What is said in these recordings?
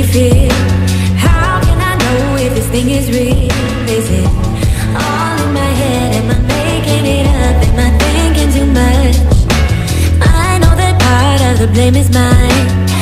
feel? How can I know if this thing is real? Is it all in my head? Am I making it up? Am I thinking too much? I know that part of the blame is mine.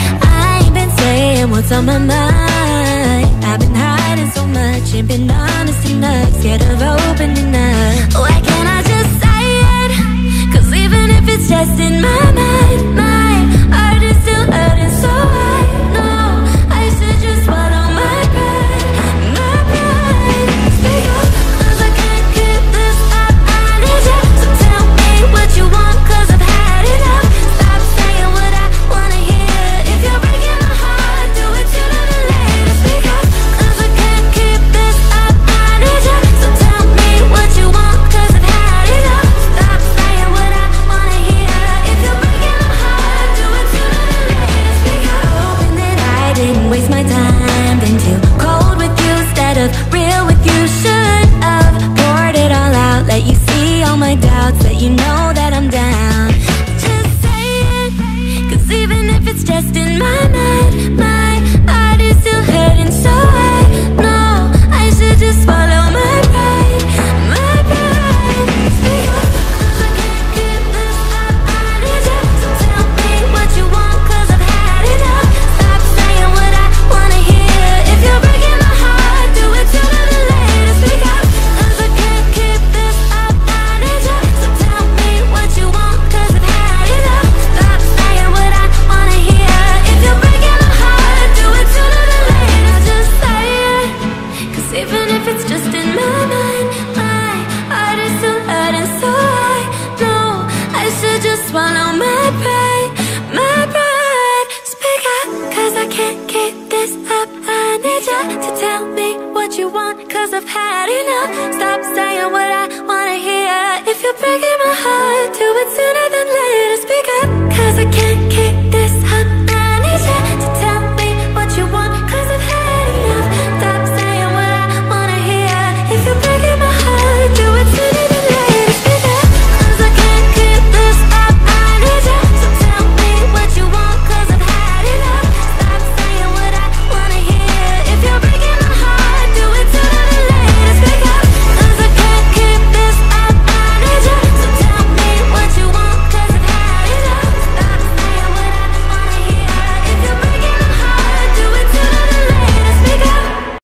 I ain't been saying what's on my mind. I've been hiding so much, ain't been honest enough, scared of opening up. Why can't I just say it? Cause even if it's just in my mind, my heart is still hurting, so I know I should just swallow my pride. My pride. Speak up, cause I can't keep this up. I need you, so tell me what you want, cause I've had enough. Stop saying what I wanna hear. If you're breaking my heart, do it sooner than later. Speak up, cause I can't keep this up. I need you, so tell me what you want, cause I've had enough. Stop saying what I wanna hear. If you're breaking my heart, do it sooner than later. Speak up. Hoping that I didn't waste my time, been too cold with you instead of real with you. Should have poured it all out, let you see all my doubts, let you know that I'm down. Just say it, cause even if it's just in my mind, my heart is still hurting, so I know I should just swallow my pride. My pride. Speak up, cause I can't keep this up. I need you, so tell me what you want, cause I've had enough. Stop saying what I wanna hear. If you're breaking my heart, do it sooner than later. Speak up, cause I can't keep this up. I need you, so tell me what you want, cause I've had enough. Stop saying what I wanna hear. If you're breaking my heart, do it sooner than later. Just say it, cause even if it's just in my mind, my heart is still hurting, so I know I should just swallow my pride. My pride. Speak up, cause I can't keep this up. I need you to tell me what you want, cause I've had enough. Stop saying what I wanna hear. If you're breaking my heart, do it sooner than later. Speak up.